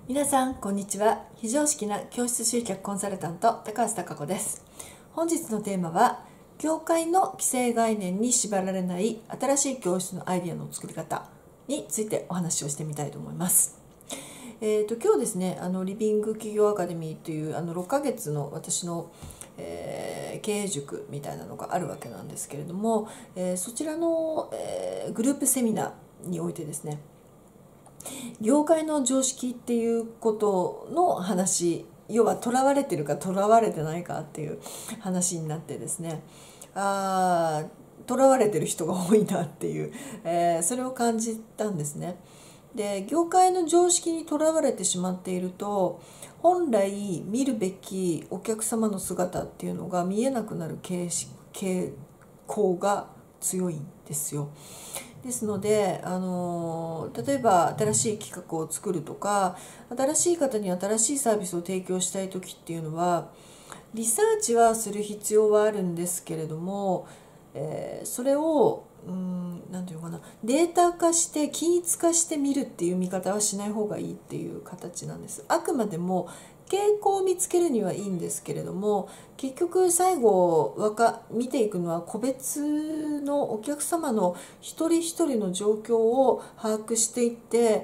皆さんこんにちは。非常識な教室集客コンサルタント高橋貴子です。本日のテーマは業界の既成概念に縛られない新しい教室のアイデアの作り方についてお話をしてみたいと思います。今日ですね、リビング企業アカデミーという6ヶ月の私の経営塾みたいなのがあるわけなんですけれども、そちらのグループセミナーにおいてですね、業界の常識っていうことの話、要はとらわれてるかとらわれてないかっていう話になってですね、とらわれてる人が多いなっていう、それを感じたんですね。で、業界の常識にとらわれてしまっていると、本来見るべきお客様の姿っていうのが見えなくなる傾向が強いんですよ。ですので、例えば新しい企画を作るとか、新しい方に新しいサービスを提供したい時っていうのは、リサーチはする必要はあるんですけれども、それをなんていうのかな、データ化して均一化して見るっていう見方はしない方がいいっていう形なんです。あくまでも傾向を見つけるにはいいんですけれども、結局最後見ていくのは個別のお客様の一人一人の状況を把握していって、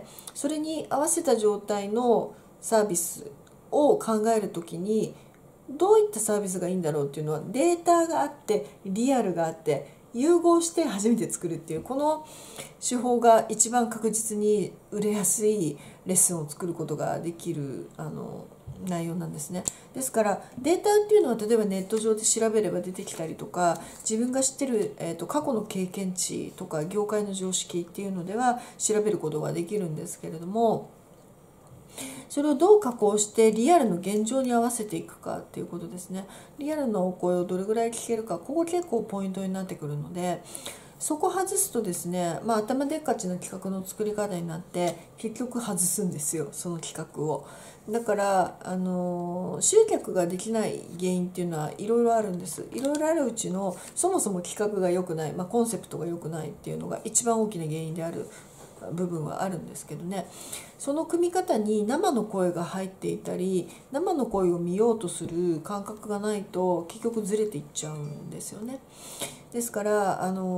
それに合わせた状態のサービスを考えるときにどういったサービスがいいんだろうっていうのは、データがあってリアルがあって融合して初めて作るっていう、この手法が一番確実に売れやすいレッスンを作ることができる内容なんですね。ですからデータっていうのは、例えばネット上で調べれば出てきたりとか、自分が知ってる、過去の経験値とか業界の常識っていうのでは調べることができるんですけれども、それをどう加工してリアルの現状に合わせていくかっていうことですね。リアルのお声をどれぐらい聞けるか、ここ結構ポイントになってくるので、そこ外すとですね、頭でっかちの企画の作り方になって結局外すんですよ、その企画を。だから集客ができない原因っていうのはいろいろあるんです。いろいろあるうちの、そもそも企画が良くない、コンセプトが良くないっていうのが一番大きな原因である部分はあるんですけどね。その組み方に生の声が入っていたり、生の声を見ようとする感覚がないと結局ずれていっちゃうんですよね。ですから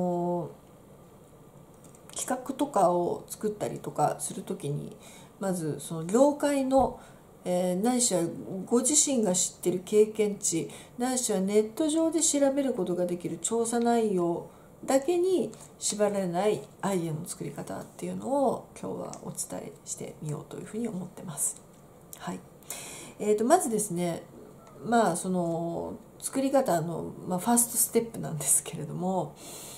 企画とかを作ったりとかするときに、まずその業界のないしはご自身が知っている経験値、ないしはネット上で調べることができる調査内容だけに縛られないアイデアの作り方っていうのを今日はお伝えしてみようというふうに思ってます。はい。まずですね、その作り方の、ファーストステップなんですけれども、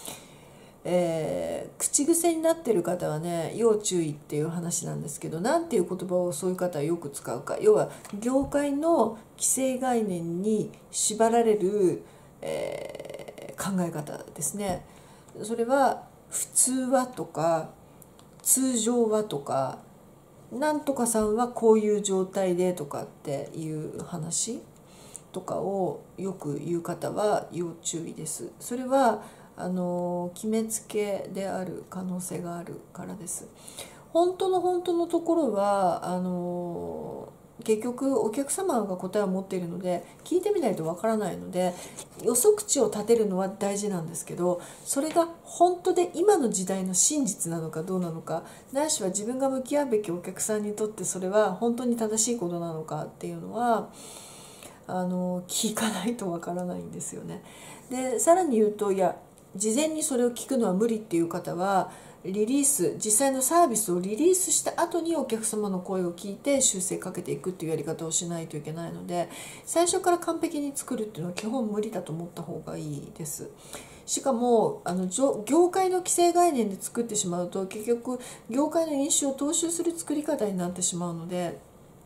口癖になっている方はね、要注意っていう話なんですけど、なんていう言葉をそういう方はよく使うか。要は業界の既成概念に縛られる、考え方ですね。それは普通はとか通常はとか、なんとかさんはこういう状態でとかっていう話とかをよく言う方は要注意です。それは決めつけである可能性があるからです。本当のところは結局お客様が答えを持っているので、聞いてみないとわからないので、予測値を立てるのは大事なんですけど、それが本当で今の時代の真実なのかどうなのか、ないしは自分が向き合うべきお客さんにとってそれは本当に正しいことなのかっていうのは聞かないとわからないんですよね。で、さらに言うと、いや事前にそれを聞くのは無理っていう方は、実際のサービスをリリースした後にお客様の声を聞いて修正かけていくっていうやり方をしないといけないので、最初から完璧に作るっていうのは基本無理だと思った方がいいです。しかも業界の既成概念で作ってしまうと、結局業界の印象を踏襲する作り方になってしまうので、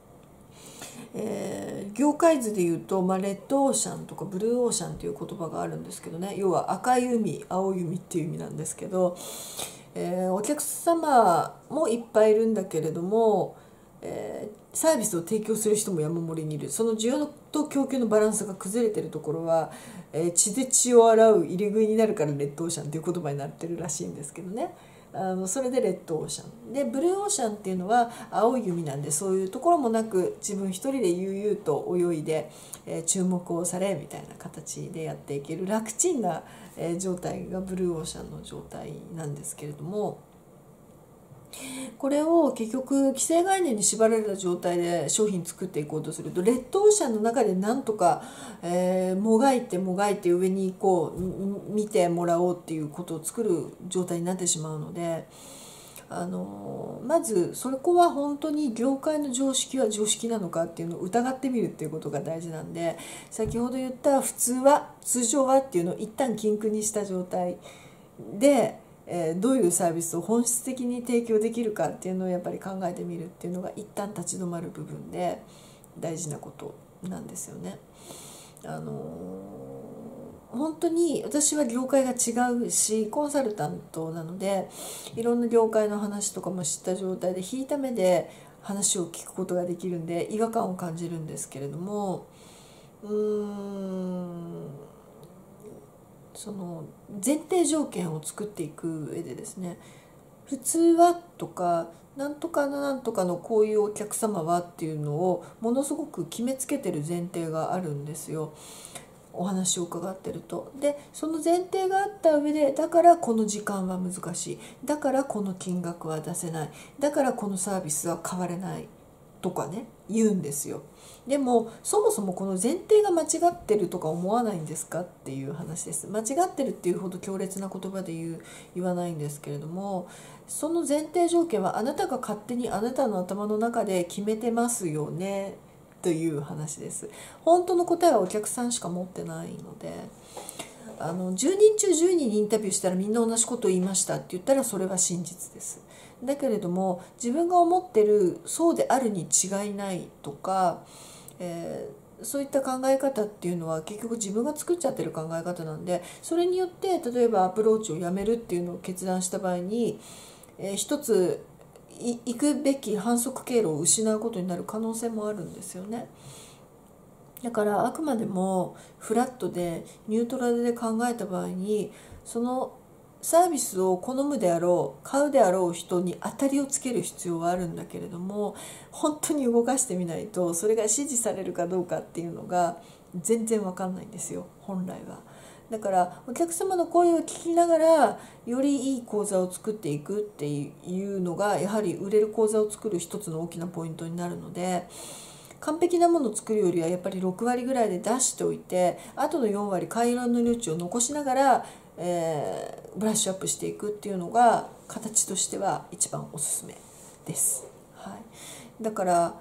業界図でいうと、レッドオーシャンとかブルーオーシャンという言葉があるんですけどね、要は赤い海青い海っていう意味なんですけど、お客様もいっぱいいるんだけれども、サービスを提供する人も山盛りにいる。その需要と供給のバランスが崩れているところは、血で血を洗う入れ食いになるからレッドオーシャンという言葉になってるらしいんですけどね。 それでレッドオーシャンで、ブルーオーシャンっていうのは青い海なんで、そういうところもなく自分一人で悠々と泳いで、注目をされみたいな形でやっていける楽ちんな、状態がブルーオーシャンの状態なんですけれども、これを結局既成概念に縛られた状態で商品作っていこうとすると、レッドオーシャンの中でなんとか、もがいて上に行こう、見てもらおうっていうことを作る状態になってしまうので、まずそこは本当に業界の常識は常識なのかっていうのを疑ってみるっていうことが大事なんで、先ほど言った通常はっていうのを一旦禁句にした状態で、どういうサービスを本質的に提供できるかっていうのをやっぱり考えてみるっていうのが一旦立ち止まる部分で大事なことなんですよね。本当に私は業界が違うしコンサルタントなので、いろんな業界の話とかも知った状態で引いた目で話を聞くことができるんで違和感を感じるんですけれども、その前提条件を作っていく上でですね、普通はとかなんとかのなんとかのこういうお客様はっていうのをものすごく決めつけてる前提があるんですよ、お話を伺ってると。でその前提があった上で、だからこの時間は難しい、だからこの金額は出せない、だからこのサービスは変われないとかね言うんですよ。でもそもそもこの前提が間違ってるとか思わないんですかっていう話です。間違ってるっていうほど強烈な言葉で言わないんですけれども、その前提条件はあなたが勝手にあなたの頭の中で決めてますよねという話です。本当の答えはお客さんしか持ってないので、10人中10人にインタビューしたらみんな同じことを言いましたって言ったらそれは真実です。だけれども自分が思ってるそうであるに違いないとか、そういった考え方っていうのは結局自分が作っちゃってる考え方なんで、それによって例えばアプローチをやめるっていうのを決断した場合に、一つ行くべき反則経路を失うことになる可能性もあるんですよね。だからあくまでもフラットでニュートラルで考えた場合に、そのサービスを好むであろう買うであろう人に当たりをつける必要はあるんだけれども、本当に動かしてみないとそれが支持されるかどうかっていうのが全然わかんないんですよ、本来は。だからお客様の声を聞きながらよりいい講座を作っていくっていうのがやはり売れる講座を作る一つの大きなポイントになるので、完璧なものを作るよりはやっぱり6割ぐらいで出しておいて、あとの4割改良の余地を残しながら、ブラッシュアップしていくっていうのが形としては一番おすすめです。はい、だから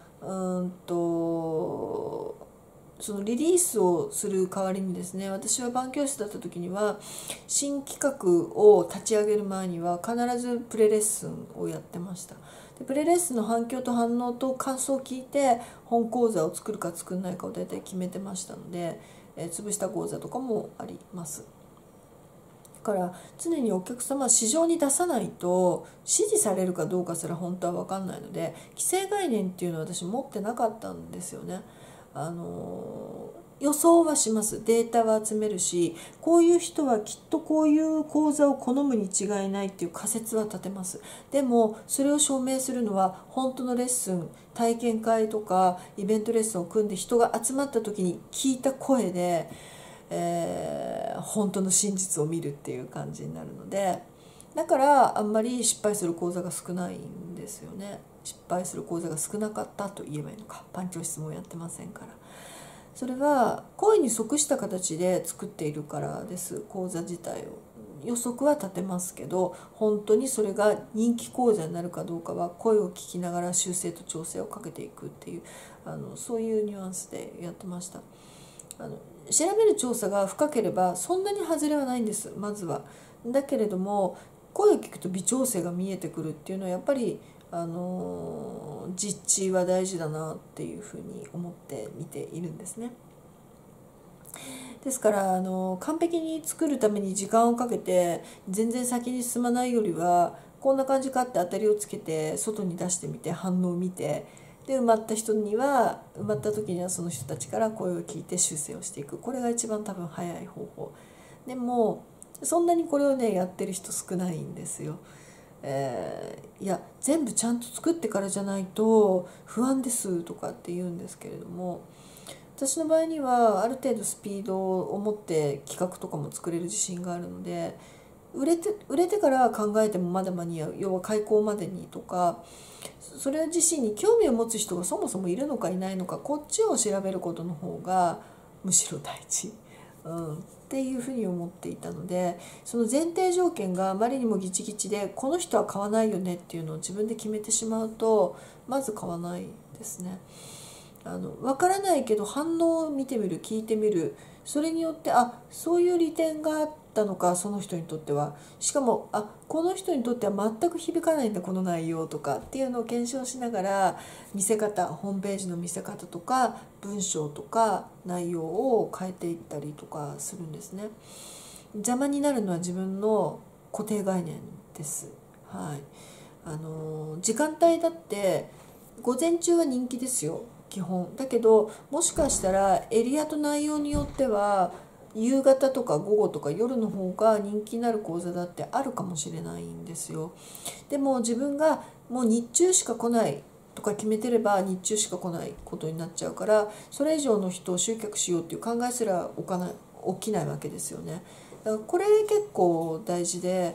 そのリリースをする代わりにですね、私はバン教室だった時には新企画を立ち上げる前には必ずプレレッスンをやってました。でプレレッスンの反響と反応と感想を聞いて本講座を作るか作らないかを大体決めてましたので、潰した講座とかもあります。だから常にお客様は市場に出さないと支持されるかどうかすら本当は分かんないので、既成概念っていうのは私持ってなかったんですよね。予想はします、データは集めるし、こういう人はきっとこういう講座を好むに違いないっていう仮説は立てます。でもそれを証明するのは本当のレッスン、体験会とかイベントレッスンを組んで人が集まった時に聞いた声で、本当の真実を見るっていう感じになるので、だからあんまり失敗する講座が少ないんですよね。失敗する講座が少なかったと言えばいいのか、パン教室もやってませんから。それは声に即した形で作っているからです。講座自体を予測は立てますけど、本当にそれが人気講座になるかどうかは声を聞きながら修正と調整をかけていくっていうそういうニュアンスでやってました。調べる調査が深ければそんなに外れはないんです、まずは。だけれども声を聞くと微調整が見えてくるっていうのはやっぱり実地は大事だなっていうふうに思って見ているんですね。ですから完璧に作るために時間をかけて全然先に進まないよりは、こんな感じかって当たりをつけて外に出してみて反応を見て、で埋まった時にはその人たちから声を聞いて修正をしていく、これが一番多分早い方法。でもそんなにこれをねやってる人少ないんですよ。 いや全部ちゃんと作ってからじゃないと不安ですとかって言うんですけれども、私の場合にはある程度スピードを持って企画とかも作れる自信があるので、売れてから考えてもまだ間に合う、要は開講までにとか、それ自身に興味を持つ人がそもそもいるのかいないのか、こっちを調べることの方がむしろ大事、っていうふうに思っていたので、その前提条件があまりにもギチギチでこの人は買わないよねっていうのを自分で決めてしまうとまず買わないですね。分からないけど反応を見てみる、聞いてみる、それによってそういう利点があったのか、その人にとっては、しかもこの人にとっては全く響かないんだこの内容とかっていうのを検証しながら、見せ方、ホームページの見せ方とか文章とか内容を変えていったりとかするんですね。邪魔になるのは自分の固定概念です。はい、時間帯だって午前中は人気ですよ基本。だけどもしかしたらエリアと内容によっては夕方とか午後とか夜の方が人気になる講座だってあるかもしれないんですよ。でも自分がもう日中しか来ないとか決めてれば日中しか来ないことになっちゃうから、それ以上の人を集客しようっていう考えすら起きないわけですよね。だからこれ結構大事で、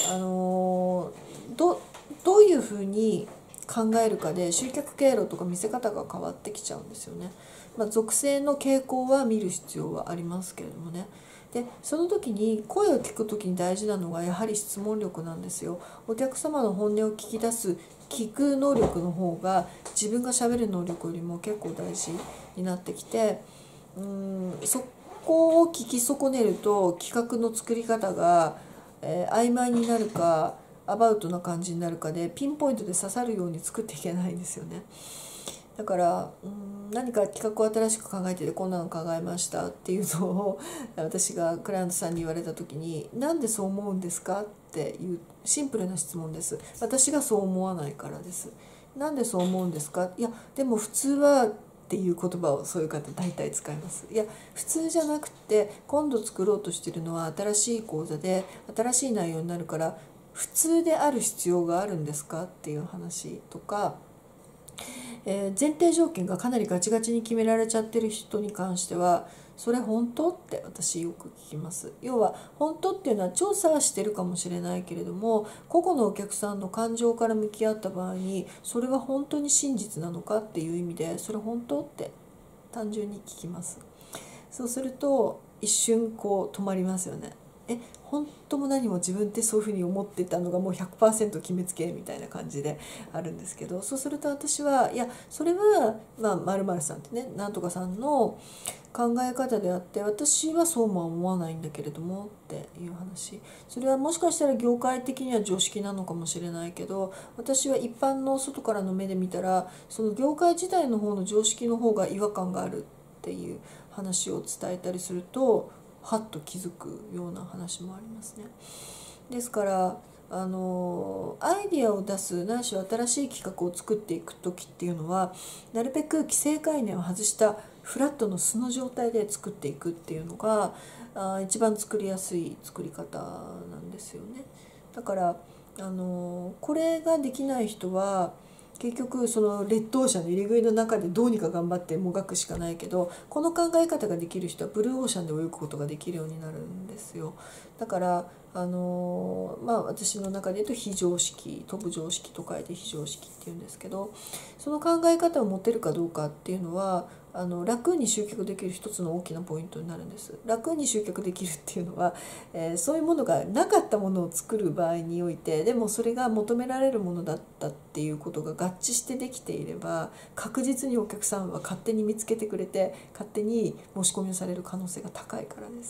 どういうふうに考えるかで集客経路とか見せ方が変わってきちゃうんですよね。属性の傾向は見る必要はありますけれどもね。でその時に声を聞く時に大事なのがやはり質問力なんですよ。お客様の本音を聞き出す聞く能力の方が自分がしゃべる能力よりも結構大事になってきて、そこを聞き損ねると企画の作り方が、曖昧になるかアバウトな感じになるかでピンポイントで刺さるように作っていけないんですよね。だから何か企画を新しく考えててこんなの考えましたっていうのを私がクライアントさんに言われた時に、なんでそう思うんですかっていうシンプルな質問です。私がそう思わないからです。なんでそう思うんですか。いやでも普通はっていう言葉をそういう方大体使います。いや普通じゃなくて今度作ろうとしてるのは新しい講座で新しい内容になるから普通である必要があるんですかっていう話とか、前提条件がかなりガチガチに決められちゃってる人に関してはそれ本当って私よく聞きます。要は本当っていうのは調査はしてるかもしれないけれども、個々のお客さんの感情から向き合った場合にそれは本当に真実なのかっていう意味でそれ本当って単純に聞きます。そうすると一瞬こう止まりますよね。本当も何も自分ってそういうふうに思ってたのがもう 100% 決めつけみたいな感じであるんですけど、そうすると私はいやそれは〇〇さんってね、なんとかさんの考え方であって私はそうも思わないんだけれどもっていう話。それはもしかしたら業界的には常識なのかもしれないけど、私は一般の外からの目で見たらその業界自体の方の常識の方が違和感があるっていう話を伝えたりするとはっと気づくような話もありますね。ですからアイディアを出すないしは新しい企画を作っていく時っていうのはなるべく既成概念を外したフラットの素の状態で作っていくっていうのが一番作りやすい作り方なんですよね。だからこれができない人は結局そのレッドオーシャンの入り食いの中でどうにか頑張ってもがくしかないけど、この考え方ができる人はブルーオーシャンで泳ぐことができるようになるんですよ。だから私の中で言うと非常識、飛ぶ常識と書いて非常識っていうんですけど、その考え方を持てるかどうかっていうのは楽に集客できる一つの大きなポイントになるんです。楽に集客できるっていうのは、そういうものがなかったものを作る場合において、でもそれが求められるものだったっていうことが合致してできていれば確実にお客さんは勝手に見つけてくれて勝手に申し込みをされる可能性が高いからです。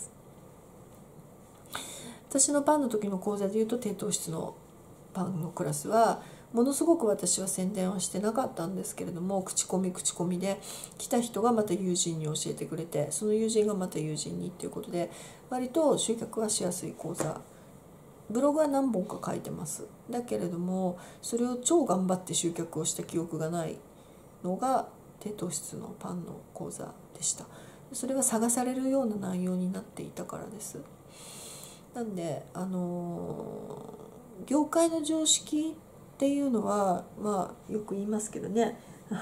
私のパンの時の講座でいうと低糖質のパンのクラスはものすごく私は宣伝はしてなかったんですけれども、口コミで来た人がまた友人に教えてくれて、その友人がまた友人にっていうことで割と集客はしやすい講座。ブログは何本か書いてます。だけれどもそれを超頑張って集客をした記憶がないのが低糖質のパンの講座でした。それは探されるような内容になっていたからです。なんで業界の常識っていうのは、よく言いますけどね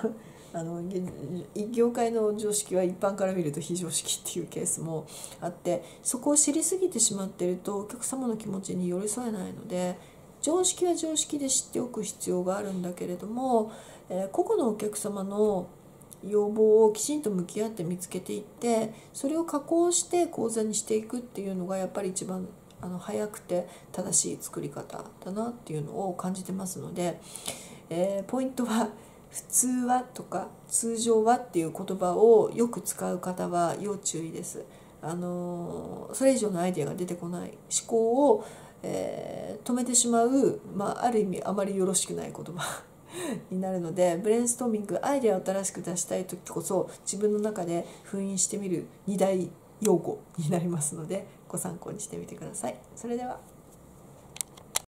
業界の常識は一般から見ると非常識っていうケースもあって、そこを知りすぎてしまっているとお客様の気持ちに寄り添えないので、常識は常識で知っておく必要があるんだけれども、個々のお客様の要望をきちんと向き合って見つけていって、それを加工して講座にしていくっていうのがやっぱり一番早くて正しい作り方だなっていうのを感じてますので、ポイントは普通はとか通常はっていう言葉をよく使う方は要注意です。それ以上のアイデアが出てこない、思考を、止めてしまう、ある意味あまりよろしくない言葉になるので、ブレインストーミング、アイデアを新しく出したい時こそ自分の中で封印してみる2大用語になりますので、ご参考にしてみてください。それでは。